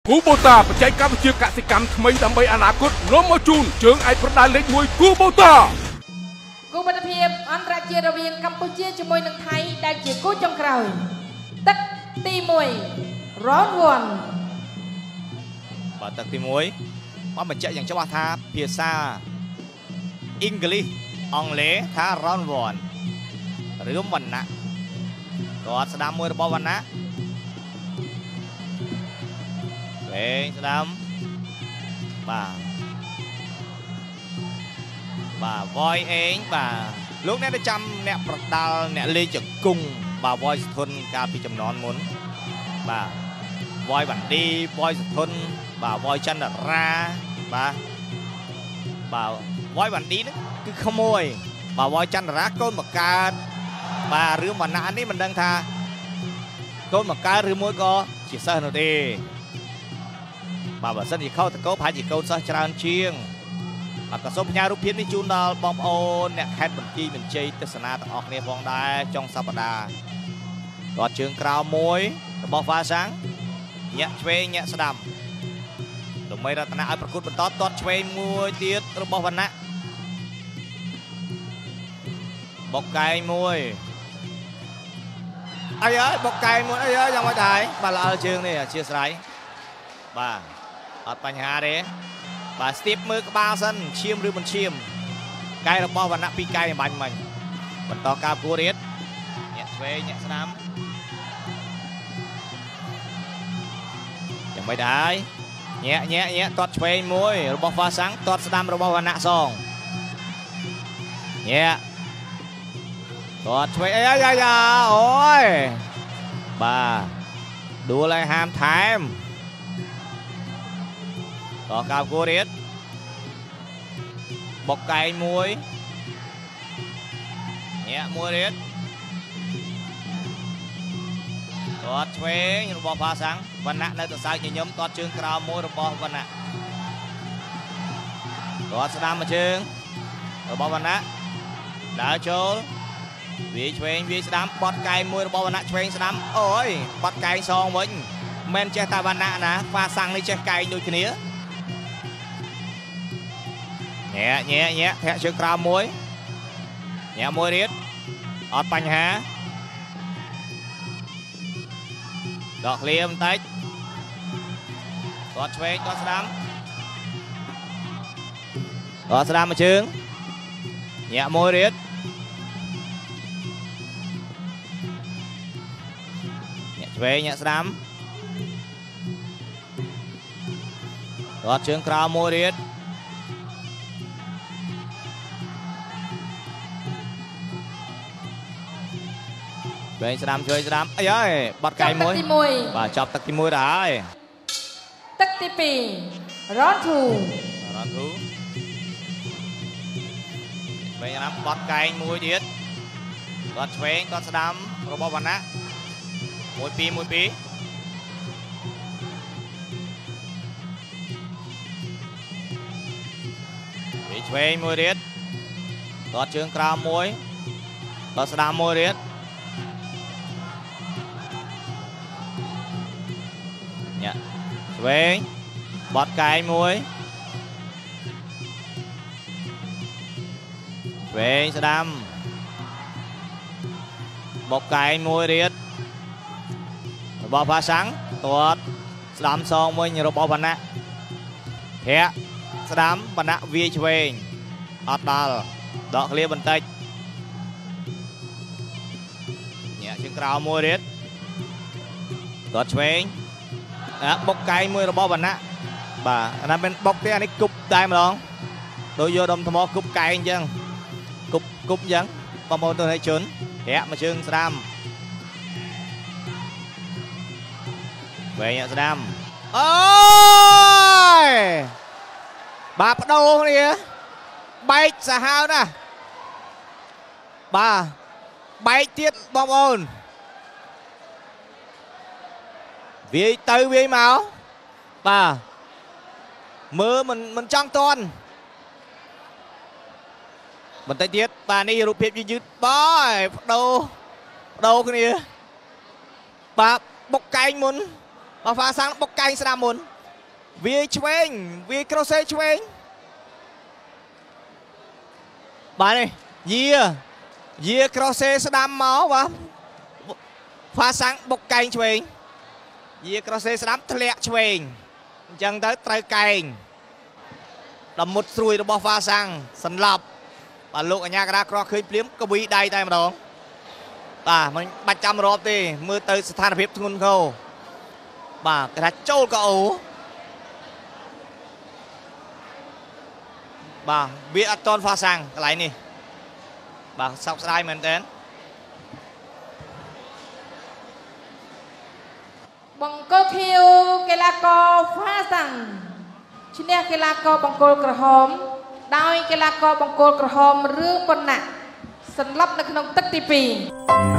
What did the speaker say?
គូបូតាបច្ចេកវិទ្យាកសិកម្មថ្មីដើម្បីអនាគតនាំមកជូនជើងឯកប្រដាល់លេខ1គូបូតាគូមិត្តភាពអន្តរជាតិរវាងកម្ពុជាជាមួយនឹងថៃដែលជាគូចុងក្រោយទឹកទី1 round 1 បាទទឹកទី1បានបញ្ជាក់យ៉ាងច្បាស់ថាភាសាអង់គ្លេសអង់គ្លេសថា round 1រឿងវណ្ណៈគាត់ស្ដាំមួយរបស់វណ្ណៈស្ដាំបាទវយអេងបាទលោកអ្នកទៅចាំអ្នកប្រដាល់អ្នកលេងជង្គង់បាទវយសធុនកាលពីចំនួនមុនបាទវយបណ្ឌីវយសធុនបាទវយចន្ទរាបាទវយបណ្ឌីនេះគឺក្មួយបាទវយចន្ទរាកូនបកើតបាទរឿងវណ្ណៈនេះមិនដឹងថាកូនបកើតឬមួយក៏ជាសិស្សនោះទេបាទបើសិនជាខុសតកោប្រហែលជាកូនសិស្សច្រើនជាងបាទក៏សូមផ្ញើរូបភាពនេះជូនដល់បងប្អូនអ្នកខេត្តបន្ទាយមានជ័យទស្សនាទាំងអស់គ្នាផងដែរចុងសប្តាហ៍គាត់ជើងក្រោមមួយរបស់ហ្វាសាំងញាក់ឆ្វេងញាក់ស្ដាំដើម្បីរតនាឲ្យប្រកួតបន្តទាត់ឆ្វេងមួយទៀតរបស់វណ្ណៈបុកកែងមួយអីហើយបុកកែងមួយអីហើយយ៉ាងម៉េចដែរបាទល្អជើងនេះអធិស្ឋានបាទអត់បញ្ហាទេបាទស្ទាបមើលក្បាលសិនឈាមឬមិនឈាមកែរបស់វណ្ណៈពីកែបាញ់មិញបន្តការគួររៀតញាក់ឆ្វេងញាក់ស្ដាំយ៉ាងម៉េចដែរញាក់ទាត់ឆ្វេងមួយរបស់ហ្វាសាំងទាត់ស្ដាំរបស់វណ្ណៈសងញាក់ទាត់ឆ្វេងអីយ៉ាអូយបាទដួលឲ្យហាមថែមតកាវគូរៀតបុកកែងមួយញាក់មួយរៀតទាត់ឆ្វេងរបស់ផាសាំងវណ្ណៈនៅទៅសើចញញឹមទាត់ជើងក្រោមមួយរបស់វណ្ណៈទាត់ស្ដាំមួយជើងរបស់វណ្ណៈដើរចូលវាឆ្វេងវាស្ដាំបត់កែងមួយរបស់វណ្ណៈឆ្វេងស្ដាំអូយបត់កែងសងវិញមិនចេះតែវណ្ណៈណាផាសាំងនេះចេះកែងដូចគ្នាញាក់ធាក់ជើងក្រោមមួយញាក់មួយរៀតអត់បញ្ហាដកឃ្លៀបន្តិចគាត់ឆ្វេងគាត់ស្ដាំមួយជើងញាក់មួយរៀតញាក់ឆ្វេងញាក់ស្ដាំគាត់ជើងក្រោមមួយរៀតឆ្វេងស្ដាំអីហើយបាត់កែងមួយបាទចាប់ទឹកទី1ទៅហើយទឹកទី2 round 2 ឆ្វេងស្ដាំបាត់កែងមួយទៀតគាត់ឆ្វេងគាត់ស្ដាំរបស់វណ្ណៈ1 2វាឆ្វេងមួយទៀតគាត់ជើងក្រោមមួយគាត់ស្ដាំមួយទៀតឆ្វេងបត់កែងមួយឆ្វេងស្ដាំបុកកែងមួយរៀតរបស់ផាសាំងទាត់ស្ដាំសងវិញរបស់វណ្ណៈធាក់ស្ដាំវណ្ណៈវាឆ្វេងអត់ដល់ដកឃ្លៀបន្តិចញាក់ជើងក្រោមមួយរៀតទាត់ឆ្វេងបុកកែងមួយរបស់វណ្ណៈបាទអានេះមិនបុកទេអានេះគប់តែម្ដងដូចយកដុំថ្មគប់កែងអញ្ចឹងគប់អញ្ចឹងបងប្អូនទស្សនិកជនធាក់មួយជើងស្ដាំវែងស្ដាំអូយបាទបដូរគ្នាបែកសាហាវណាស់បាទបែកទៀតបងប្អូនវាយទៅវាយមកបាទមើលមិនចង់តន់បន្តិចទៀតបាទនេះរូបភាពយឺតបាទបដូរគ្នាបាទបុកកែងមុន Bà phá sáng bốc canh sẽ đam muốn វាឆ្វេងវាក្រសេឆ្វេងបាទនេះយាក្រសេស្ដាំមកបាទផាសាំងបុកកែងឆ្វេងយាក្រសេស្ដាំធ្លាក់ឆ្វេងអញ្ចឹងទៅត្រូវកែងដល់មុតស្រួយរបស់ផាសាំងសន្លប់បាទលោកអញ្ញាកណ្ដាលក្រឃើញភ្លាមកវីដៃតែម្ដងបាទមិនបាច់ចាំរាប់ទេមើលទៅស្ថានភាពធ្ងន់ធ្ងរបាទគេថាចូលកោបាទវាអត់តន់ផាសាំងកន្លែងនេះបាទសោកស្ដាយមែនតើបង្គោលខៀវកីឡាករផាសាំងឈ្នះកីឡាករបង្គោលក្រហមដោយកីឡាករបង្គោលក្រហមរឿងប៉ុណ្ណាសន្លប់នៅក្នុងទឹកទី2